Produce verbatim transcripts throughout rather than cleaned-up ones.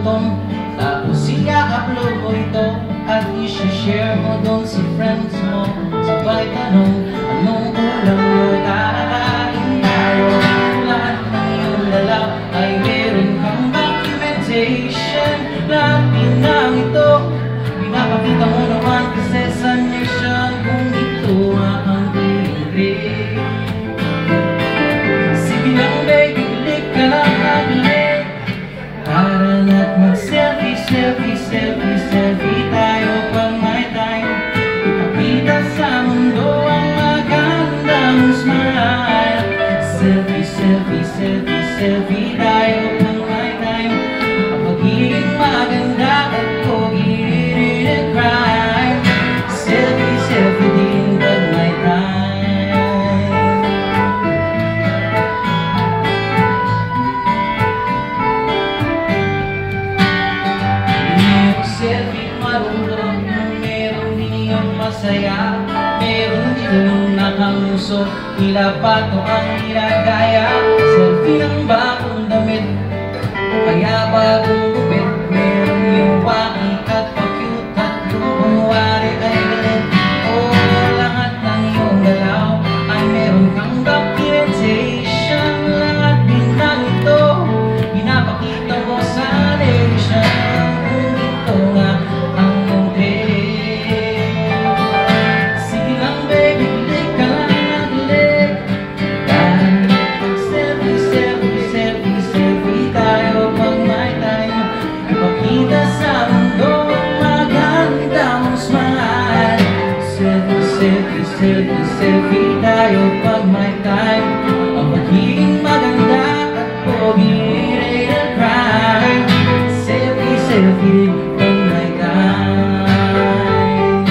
gutom. Tapos i-upload mo ito at i-share mo doon sa friends mo. Sabay tanong, anong ulam mo? Kakain tayo. Lahat ng iyong lalap ay meron kang documentation. Lahat pinang ito pinapakita mo naman kasi sa nation kung ito ang tingin. Sige lang baby, click ka lang na click. Para na't mag-selfie, selfie, selfie, selfie tayo pag may time. Ipakita sa mundo ang magandang smile. Selfie, selfie, selfie, selfie tayo pag may time. Ang magiging maganda at pogi rin crime. Selfie, selfie din pag may time. Selfie marunong, meron din yung masaya. Meron din yung nakamusok, tila pato ang ginagaya. Selfie ng bagong damit, kaya bagong gupit. Meron yung waki at pa-cute at kunwari ay galit. Oh, lahat ng iyong galaw ay meron kang documentation. Lahat din ng ito pinapakita mo sa nation. Selfie, selfie, selfie tayo pag may time. Ang magiging maganda at pogi rin ang crime. Selfie, selfie pag may time.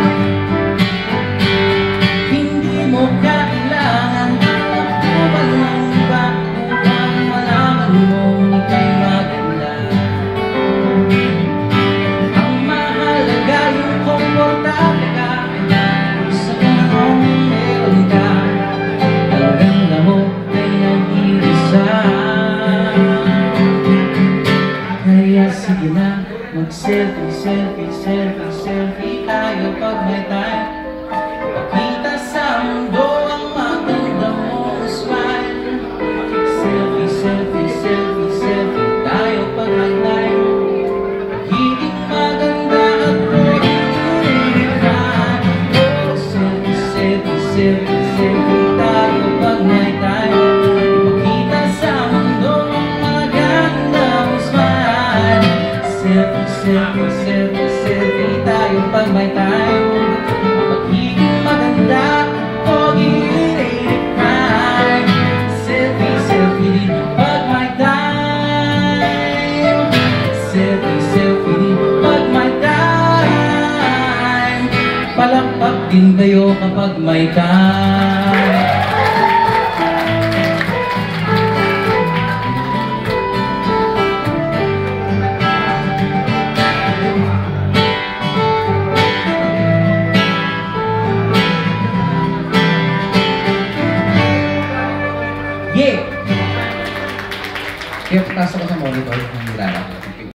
Hindi mo kailangan magpapal ng iba upang malaman mo ika'y maganda. Ang mahalaga yung komportable ka. Sige na, mag-selfie, selfie, selfie, selfie tayo pag may time. Pakita sa mundo ang maganda mong smile. Selfie, selfie, selfie, selfie tayo pag may time. Magiging maganda at magiging crime. Oh, selfie, selfie, selfie, selfie tayo pag may time. Ipakita sa mundo ang maganda mong smile. Selfie, selfie, selfie, selfie tayo pag may time. Magiging maganda, pogi rin crime. Selfie, selfie din pag may time. Selfie, selfie din pag may time. Palakpak din kayo kapag may time.